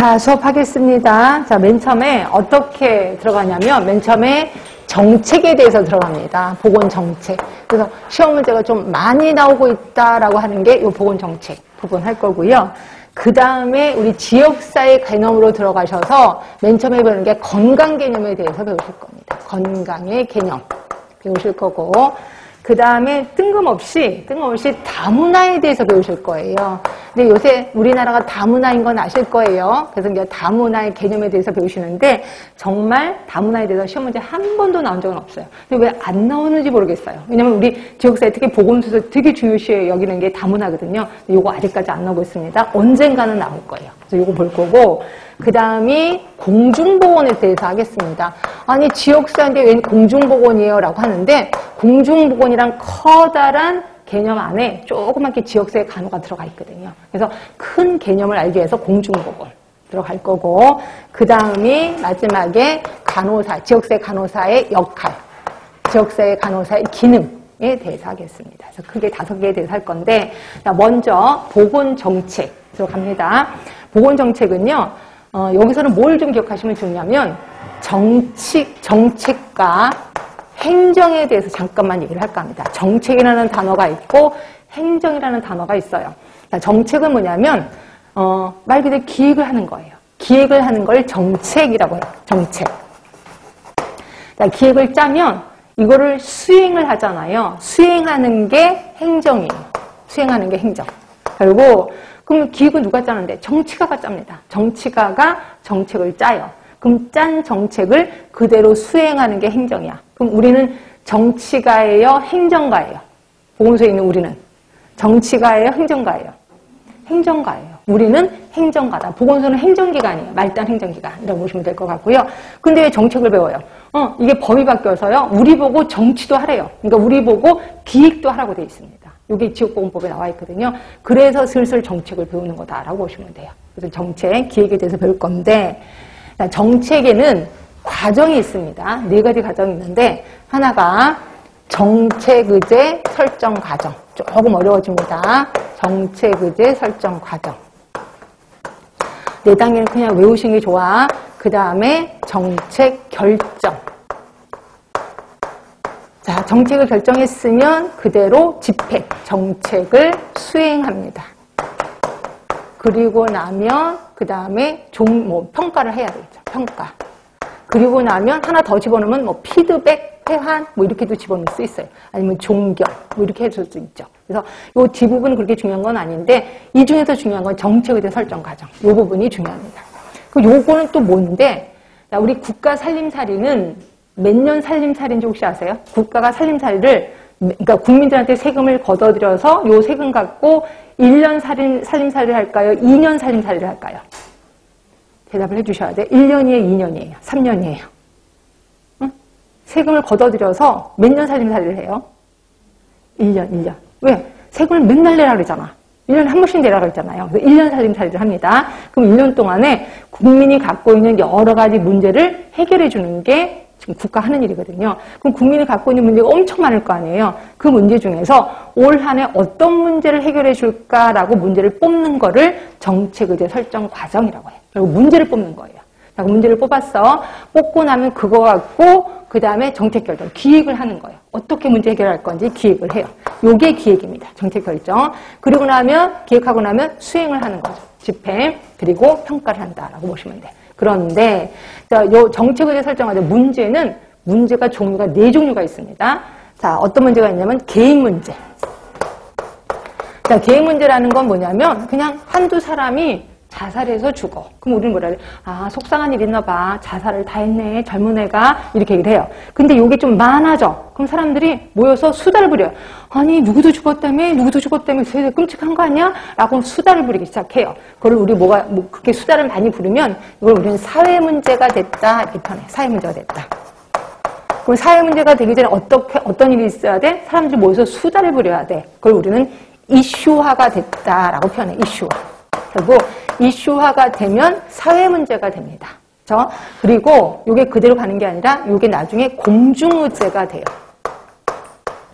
자, 수업하겠습니다. 자, 맨 처음에 어떻게 들어가냐면, 맨 처음에 정책에 대해서 들어갑니다. 보건정책. 그래서 시험 문제가 좀 많이 나오고 있다라고 하는 게 이 보건정책 부분 할 거고요. 그 다음에 우리 지역사회 개념으로 들어가셔서 맨 처음에 배우는 게 건강 개념에 대해서 배우실 겁니다. 건강의 개념 배우실 거고, 그 다음에 뜬금없이 다문화에 대해서 배우실 거예요. 근데 요새 우리나라가 다문화인 건 아실 거예요. 그래서 이제 다문화의 개념에 대해서 배우시는데, 정말 다문화에 대해서 시험 문제 한 번도 나온 적은 없어요. 근데 왜 안 나오는지 모르겠어요. 왜냐면 우리 지역사회 특히 보건수에서 되게 중요시 여기는 게 다문화거든요. 근데 요거 아직까지 안 나오고 있습니다. 언젠가는 나올 거예요. 그래서 요거 볼 거고, 그 다음이 공중보건에 대해서 하겠습니다. 아니, 지역사회인데 왜 공중보건이에요? 라고 하는데, 공중보건이란 커다란 개념 안에 조그맣게 지역사회 간호가 들어가 있거든요. 그래서 큰 개념을 알기 위해서 공중보건 들어갈 거고, 그 다음이 마지막에 간호사, 지역사회 간호사의 역할, 지역사회 간호사의 기능에 대해서 하겠습니다. 그래서 크게 5개에 대해서 할 건데, 먼저 보건정책 들어갑니다. 보건정책은요, 여기서는 뭘 좀 기억하시면 좋냐면, 정책과 행정에 대해서 잠깐만 얘기를 할까 합니다. 정책이라는 단어가 있고 행정이라는 단어가 있어요. 정책은 뭐냐면 말 그대로 기획을 하는 거예요. 기획을 하는 걸 정책이라고 해요. 정책. 기획을 짜면 이거를 수행을 하잖아요. 수행하는 게 행정이에요. 수행하는 게 행정. 그리고 그럼 기획은 누가 짜는데? 정치가가 짭니다. 정치가가 정책을 짜요. 그럼 짠 정책을 그대로 수행하는 게 행정이야. 그럼 우리는 정치가예요? 행정가예요? 보건소에 있는 우리는 정치가예요? 행정가예요? 행정가예요. 우리는 행정가다. 보건소는 행정기관이에요. 말단 행정기관이라고 보시면 될 것 같고요. 근데 왜 정책을 배워요? 이게 법이 바뀌어서요. 우리 보고 정치도 하래요. 그러니까 우리 보고 기획도 하라고 되어 있습니다. 이게 지역보건법에 나와 있거든요. 그래서 슬슬 정책을 배우는 거다라고 보시면 돼요. 그래서 정책, 기획에 대해서 배울 건데, 정책에는 과정이 있습니다. 4가지 과정이 있는데, 하나가 정책의제 설정 과정. 조금 어려워집니다. 정책의제 설정 과정. 4단계는 그냥 외우시는 게 좋아. 그 다음에 정책 결정. 자, 정책을 결정했으면 그대로 집행, 정책을 수행합니다. 그리고 나면 그 다음에 평가를 해야 되겠죠. 평가. 그리고 나면 하나 더 집어넣으면 피드백, 회한 이렇게도 집어넣을 수 있어요. 아니면 종결 이렇게 해줄 수 있죠. 그래서 이 뒷부분은 그렇게 중요한 건 아닌데, 이 중에서 중요한 건 정책에 대한 설정 과정. 이 부분이 중요합니다. 요거는 또 뭔데, 우리 국가 살림살이는 몇 년 살림살이인지 혹시 아세요? 국가가 살림살이를, 그러니까 국민들한테 세금을 걷어들여서 요 세금 갖고 1년 살림살이를 할까요? 2년 살림살이를 할까요? 대답을 해주셔야 돼. 1년이에요? 2년이에요? 3년이에요? 응? 세금을 걷어들여서 몇 년 살림살이를 해요? 1년. 왜? 세금을 맨날 내라 그러잖아. 1년에 한 번씩 내라 그랬잖아요. 그래서 1년 살림살이를 합니다. 그럼 1년 동안에 국민이 갖고 있는 여러 가지 문제를 해결해 주는 게 지금 국가 하는 일이거든요. 그럼 국민이 갖고 있는 문제가 엄청 많을 거 아니에요. 그 문제 중에서 올 한 해 어떤 문제를 해결해 줄까라고 문제를 뽑는 거를 정책의제 설정 과정이라고 해요. 그리고 문제를 뽑는 거예요. 자, 그 문제를 뽑았어. 뽑고 나면 그거 갖고 그 다음에 정책 결정, 기획을 하는 거예요. 어떻게 문제 해결할 건지 기획을 해요. 요게 기획입니다. 정책 결정. 그리고 나면 기획하고 나면 수행을 하는 거죠. 집행, 그리고 평가를 한다라고 보시면 돼요. 그런데 요 정책의제 설정할 때 문제가 종류가 4종류가 있습니다. 자, 어떤 문제가 있냐면 계획 문제. 자, 계획 문제라는 건 뭐냐면 그냥 한두 사람이 자살해서 죽어. 그럼 우리는 뭐라 그래? 아, 속상한 일 있나 봐. 자살을 다 했네. 젊은 애가. 이렇게 얘기를 해요. 근데 요게 좀 많아져. 그럼 사람들이 모여서 수다를 부려요. 아니, 누구도 죽었다며? 되게 끔찍한 거 아니야? 라고 수다를 부리기 시작해요. 그걸 우리 그렇게 수다를 많이 부르면 이걸 우리는 사회 문제가 됐다. 이렇게 표현해. 사회 문제가 됐다. 그럼 사회 문제가 되기 전에 어떤 일이 있어야 돼? 사람들이 모여서 수다를 부려야 돼. 그걸 우리는 이슈화가 됐다라고 표현해. 이슈화. 그리고 이슈화가 되면 사회 문제가 됩니다. 그렇죠? 그리고 이게 그대로 가는 게 아니라 이게 나중에 공중의제가 돼요.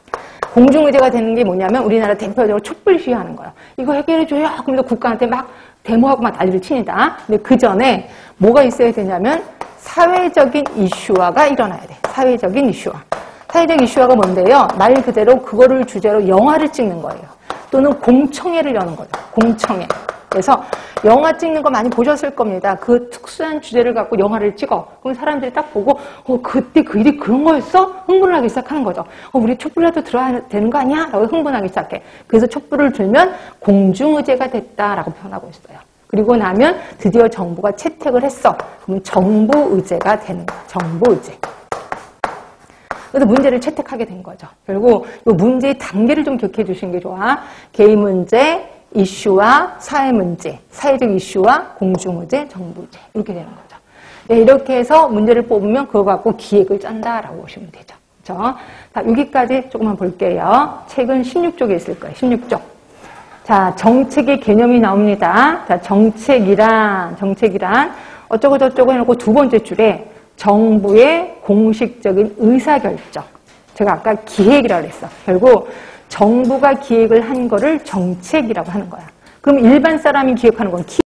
공중의제가 되는 게 뭐냐면 우리나라 대표적으로 촛불 시위하는 거예요. 이거 해결해줘요. 그러면서 국가한테 막 데모하고 막 난리를 칩니다. 근데 그 전에 뭐가 있어야 되냐면 사회적인 이슈화가 일어나야 돼. 사회적인 이슈화. 사회적 이슈화가 뭔데요? 말 그대로 그거를 주제로 영화를 찍는 거예요. 또는 공청회를 여는 거죠. 공청회. 그래서 영화 찍는 거 많이 보셨을 겁니다. 그 특수한 주제를 갖고 영화를 찍어. 그럼 사람들이 딱 보고 그때 그 일이 그런 거였어? 흥분을 하기 시작하는 거죠. 우리 촛불이라도 들어야 되는 거 아니야? 라고 흥분하기 시작해. 그래서 촛불을 들면 공중의제가 됐다라고 표현하고 있어요. 그리고 나면 드디어 정부가 채택을 했어. 그러면 정부의제가 되는 거야. 정부의제. 그래서 문제를 채택하게 된 거죠. 결국 이 문제의 단계를 좀 기억해 주시는 게 좋아. 개인 문제, 이슈와 사회 문제, 사회적 이슈와 공중의제, 정부의제 이렇게 되는 거죠. 네, 이렇게 해서 문제를 뽑으면 그거 갖고 기획을 짠다라고 보시면 되죠. 그렇죠? 자, 여기까지 조금만 볼게요. 책은 16쪽에 있을 거예요. 16쪽. 자, 정책의 개념이 나옵니다. 자, 정책이란 어쩌고 저쩌고 해놓고 두 번째 줄에 정부의 공식적인 의사결정. 제가 아까 기획이라고 했어. 결국 정부가 기획을 한 거를 정책이라고 하는 거야. 그럼 일반 사람이 기획하는 건